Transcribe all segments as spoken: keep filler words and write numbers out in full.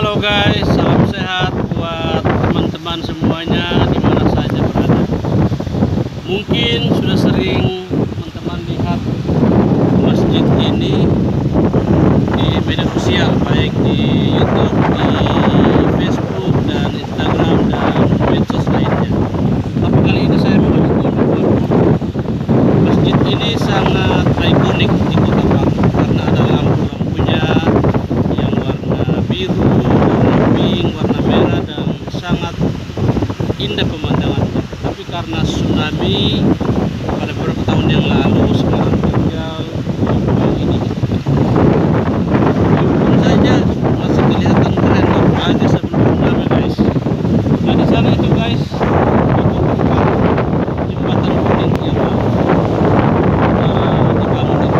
Halo guys, salam sehat buat teman-teman semuanya di mana saja berada. Mungkin sudah sering teman-teman lihat masjid ini di media sosial, baik di YouTube, di Facebook, dan Instagram, dan medsos lainnya. Tapi kali ini saya mau menunjukkan masjid ini sangat ikonik di Kota Palu karena ada lampu-lampunya yang warna biru, warna pink, warna merah, dan sangat indah pemandangannya. Tapi karena tsunami pada beberapa tahun yang lalu, sekarang tinggal ini pun saja masih kelihatan keren, apalagi sebelum tsunami guys. Nah di sana itu guys, itu tempat jembatan kuning yang baru uh, dibangun itu.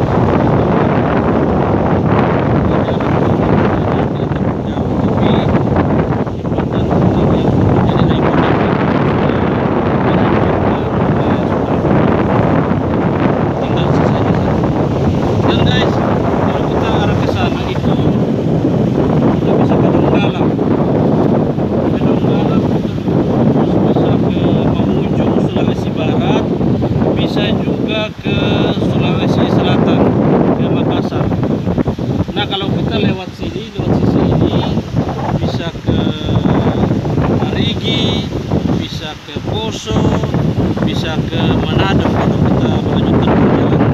Ke Sulawesi Selatan, ke Makassar. Nah kalau kita lewat sini, lewat sisi ini bisa ke Parigi, bisa ke Poso, bisa ke Manado kalau kita melanjutkan perjalanan.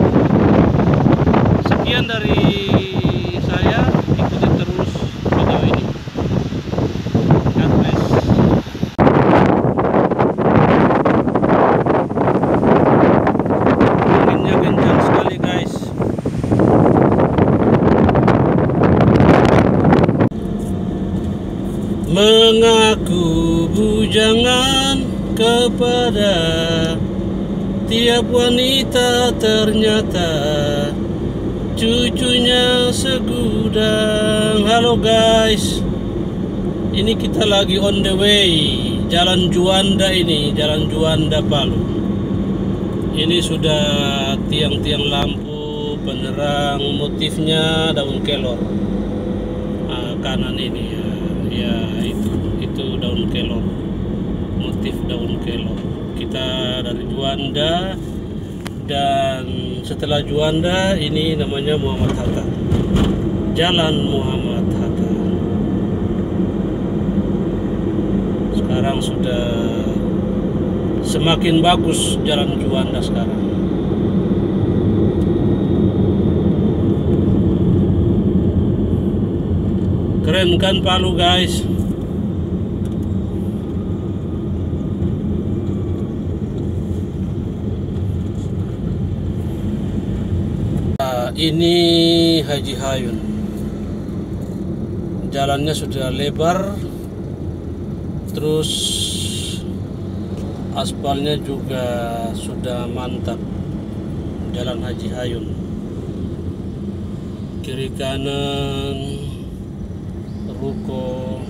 Sekian dari saya, ikuti terus video ini. God bless. Mengaku bujangan kepada tiap wanita, ternyata cucunya segudang. Halo guys, ini kita lagi on the way, Jalan Juanda ini, Jalan Juanda Palu. Ini sudah tiang-tiang lampu penerang, motifnya daun kelor. Nah, kanan ini ya. Ya itu itu daun kelor, motif daun kelor. Kita dari Juanda, dan setelah Juanda ini namanya Muhammad Hatta, Jalan Muhammad Hatta. Sekarang sudah semakin bagus Jalan Juanda sekarang. Keren kan Palu guys. Nah, ini Haji Hayun. Jalannya sudah lebar, terus aspalnya juga sudah mantap. Jalan Haji Hayun, kiri kanan ruko,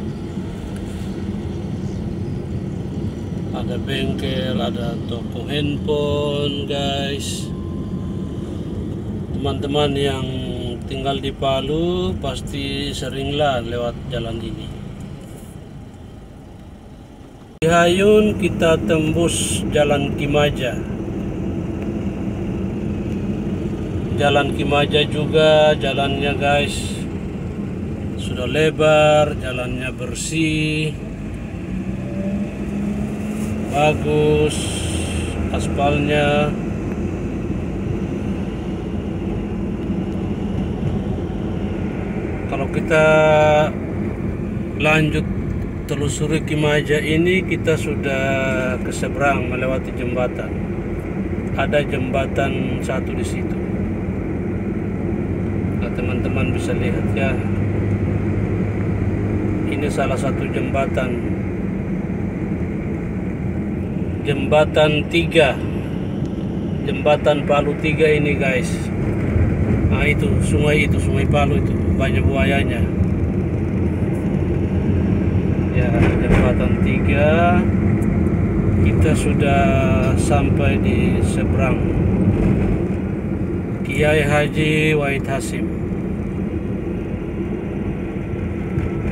ada bengkel, ada toko handphone guys. Teman-teman yang tinggal di Palu pasti seringlah lewat jalan ini. Di Hayun kita tembus Jalan Kimaja. Jalan Kimaja juga jalannya guys sudah lebar, jalannya bersih, bagus, aspalnya. Kalau kita lanjut telusuri Kimaja ini, kita sudah ke seberang melewati jembatan. Ada jembatan satu di situ. Nah, teman-teman bisa lihat ya. Ini salah satu jembatan, jembatan tiga, jembatan Palu tiga ini guys. Nah itu sungai, itu sungai Palu itu banyak buayanya ya. Jembatan tiga, kita sudah sampai di seberang Kiai Haji Wahid Hasyim.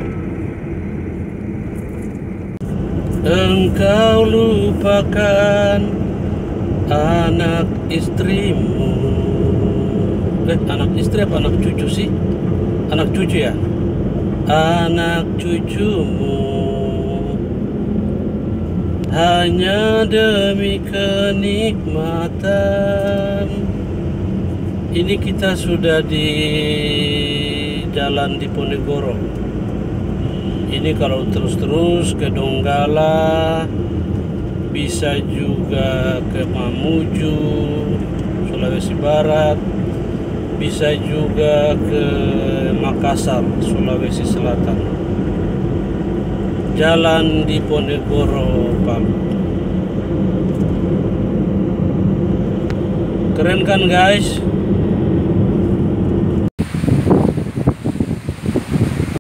engkau lupakan anak istrimu. Eh, anak istri apa anak cucu sih? Anak cucu ya? Anak cucumu hanya demi kenikmatan. Ini kita sudah di jalan Diponegoro. Ini kalau terus-terus ke Donggala, bisa juga ke Mamuju, Sulawesi Barat, bisa juga ke Makassar, Sulawesi Selatan. Jalan Diponegoro, Pak. Keren kan guys?